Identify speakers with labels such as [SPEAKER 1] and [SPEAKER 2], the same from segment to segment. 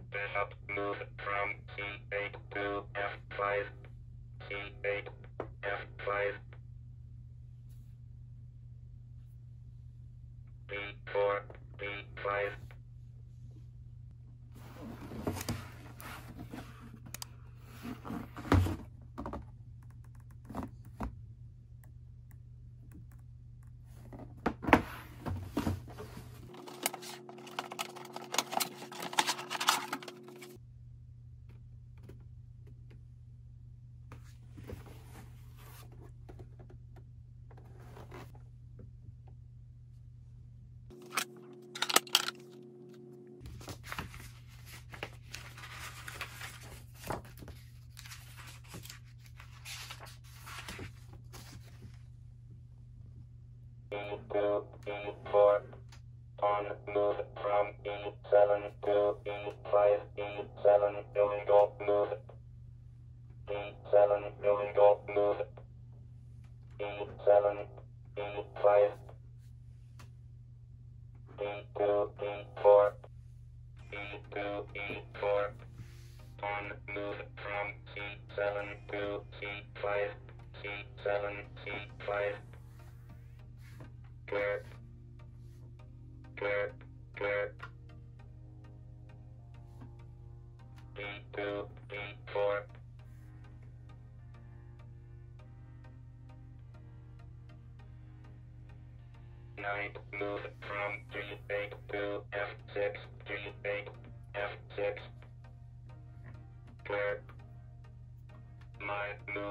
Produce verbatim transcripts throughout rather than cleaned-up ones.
[SPEAKER 1] bishop, move from c eight to f five, c eight, f five, b four, b five, e two, e four, pawn move from e seven to e five, e seven illegal move, e seven illegal move, e seven, e five, e two, e four, e two, e four, pawn move from c seven to c five, c seven, c five, clear, clear, clear, d two, d four, knight move from g eight to f six, g eight, f six, clear, my move,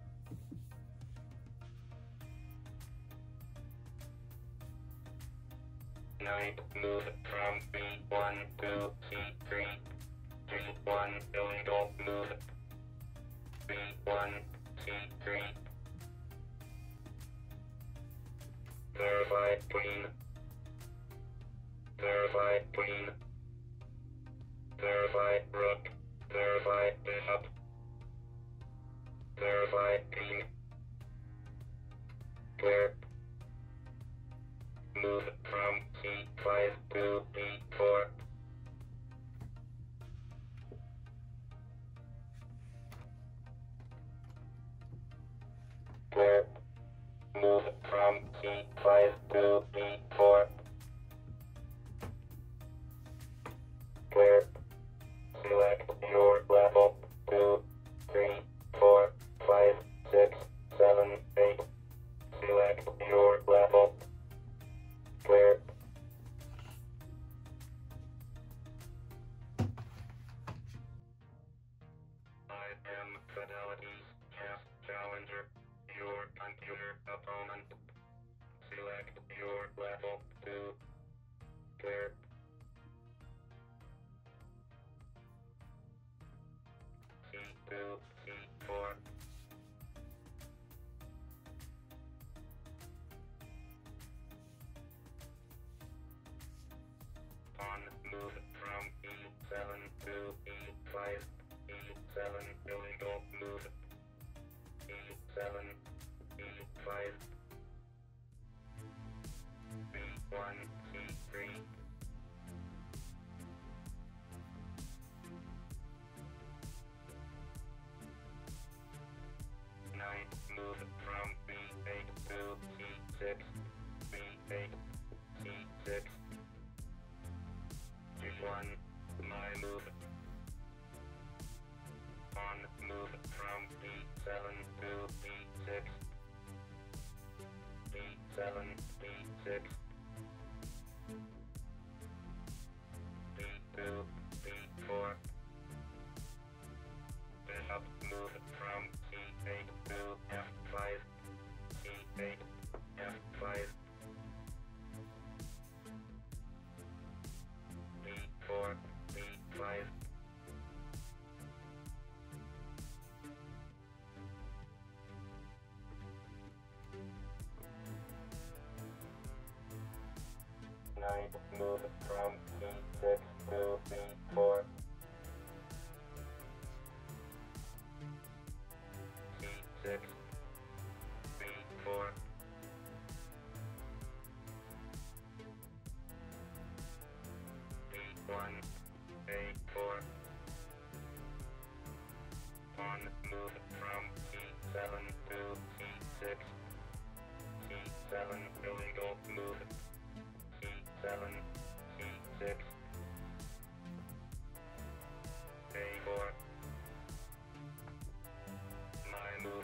[SPEAKER 1] knight move from b one to c three, g one illegal move, b one, c three, verify queen, verify queen, verify rook, verify bishop, verify king, clear, move from c five to b four, clear, move from c five to b four, clear, select your level, two, three, four, five, six, seven, eight, select your level, clear, I am Fidelity's chess challenger, your computer opponent, select your level, two, clear, c two, c four, pawn move from e seven to e five, e seven illegal move, e seven, e five, b one, c three, knight move from b eight to c six, b eight, c six, g one, my move, pawn move from b seven to b six, b seven, b six, b two, b four, bishop move from c eight to f five, c eight, f five, b four, b five, knight move from c six to b four, c six, b four, b one, a four, seven to C six. C seven illegal move. C seven, C six. A four. My move.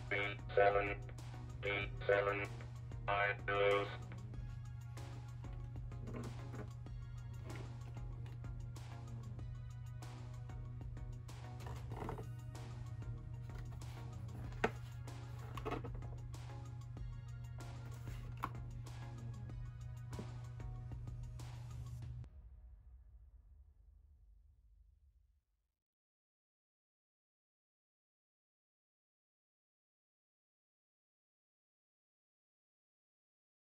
[SPEAKER 1] B seven, B seven, I lose.